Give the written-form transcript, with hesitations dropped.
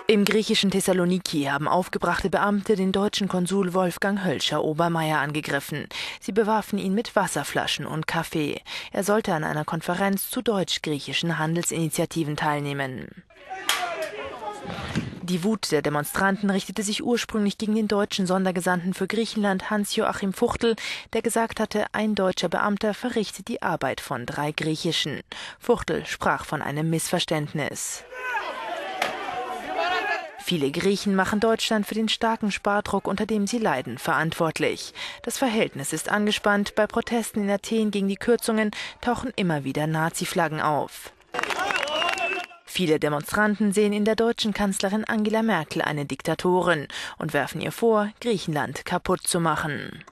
Im griechischen Thessaloniki haben aufgebrachte Beamte den deutschen Konsul Wolfgang Hölscher-Obermayr angegriffen. Sie bewarfen ihn mit Wasserflaschen und Kaffee. Er sollte an einer Konferenz zu deutsch-griechischen Handelsinitiativen teilnehmen. Die Wut der Demonstranten richtete sich ursprünglich gegen den deutschen Sondergesandten für Griechenland Hans-Joachim Fuchtl, der gesagt hatte, ein deutscher Beamter verrichtet die Arbeit von 3 griechischen. Fuchtl sprach von einem Missverständnis. Viele Griechen machen Deutschland für den starken Spardruck, unter dem sie leiden, verantwortlich. Das Verhältnis ist angespannt. Bei Protesten in Athen gegen die Kürzungen tauchen immer wieder Nazi-Flaggen auf. Viele Demonstranten sehen in der deutschen Kanzlerin Angela Merkel eine Diktatorin und werfen ihr vor, Griechenland kaputt zu machen.